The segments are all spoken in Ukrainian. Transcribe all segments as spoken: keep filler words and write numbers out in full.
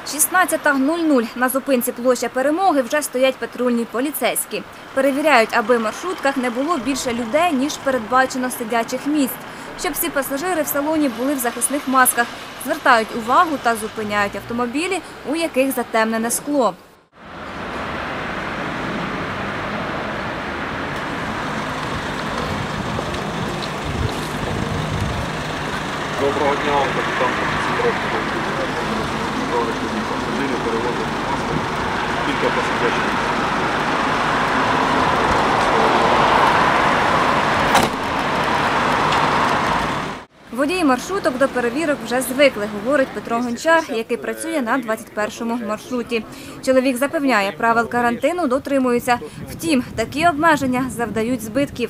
шістнадцята нуль нуль. На зупинці площа Перемоги вже стоять патрульні поліцейські. Перевіряють, аби в маршрутках не було більше людей, ніж передбачено сидячих місць. Щоб всі пасажири в салоні були в захисних масках. Звертають увагу та зупиняють автомобілі, у яких затемнене скло. Доброго дня, капітан поліції. Пасажирів перевозять маски, кілька посадячих. Водії маршруток до перевірок вже звикли, говорить Петро Гончар, який працює на двадцять першому маршруті. Чоловік запевняє, правил карантину дотримуються. Втім, такі обмеження завдають збитків.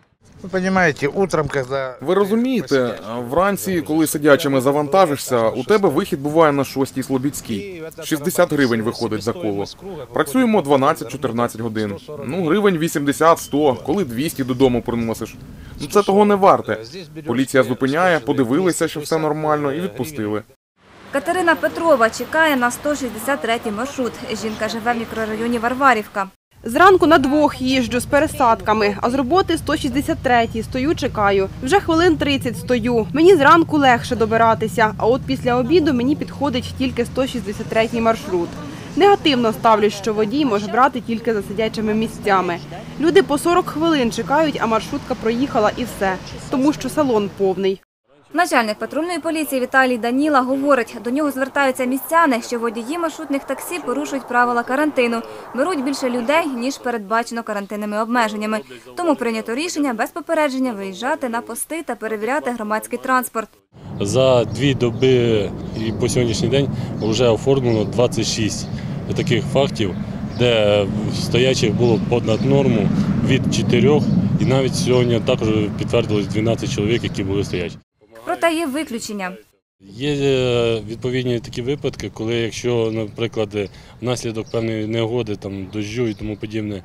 Ви розумієте, вранці, коли сидячими завантажишся, у тебе вихід буває на шостій Слобідській. шістдесят гривень виходить за коло. Працюємо дванадцять-чотирнадцять годин. Ну, гривень вісімдесят-сто, коли двісті додому приносиш. Ну, це того не варте. Поліція зупиняє, подивилися, що все нормально, і відпустили. Катерина Петрова чекає на сто шістдесят третій маршрут. Жінка живе в мікрорайоні Варварівка. Зранку на двох їжджу з пересадками, а з роботи сто шістдесят третій. Стою, чекаю. Вже хвилин тридцять стою. Мені зранку легше добиратися, а от після обіду мені підходить тільки сто шістдесят третій маршрут. Негативно ставлюсь, що водій може брати тільки за сидячими місцями. Люди по сорок хвилин чекають, а маршрутка проїхала і все, тому що салон повний. Начальник патрульної поліції Віталій Даніла говорить, до нього звертаються містяни, що водії маршрутних таксі порушують правила карантину, беруть більше людей, ніж передбачено карантинними обмеженнями. Тому прийнято рішення без попередження виїжджати на пости та перевіряти громадський транспорт. За дві доби і по сьогоднішній день вже оформлено двадцять шість таких фактів, де стоячих було понад норму від чотирьох, і навіть сьогодні також підтвердилось дванадцять чоловік, які були стоячі. Проте є виключення. Є відповідні такі випадки, коли якщо, наприклад, внаслідок певної негоди, там, дощу і тому подібне,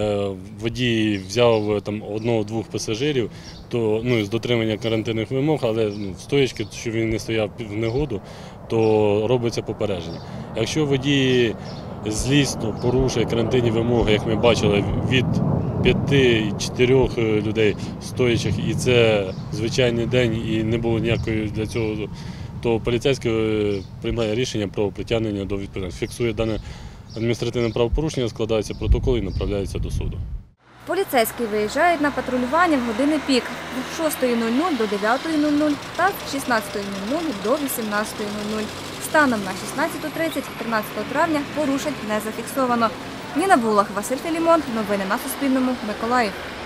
водій взяв там одного-двох пасажирів, то ну, з дотримання карантинних вимог, але ну, стоячки, що він не стояв в негоду, то робиться попередження. Якщо водій злісно порушує карантинні вимоги, як ми бачили, від п'яти-чотирьох людей стоячих, і це звичайний день, і не було ніякої для цього, то поліцейський приймає рішення про притягнення до відповідальності. Фіксує дане адміністративне правопорушення, складається протокол і направляється до суду. Поліцейські виїжджають на патрулювання в години пік – з шостої нуль нуль до дев'ятої нуль нуль та з шістнадцятої нуль нуль до вісімнадцятої нуль нуль. Станом на шістнадцяту тридцять тринадцятого травня порушень не зафіксовано. Ніна Булах, Василь Філімон. Новини на Суспільному. Миколаїв.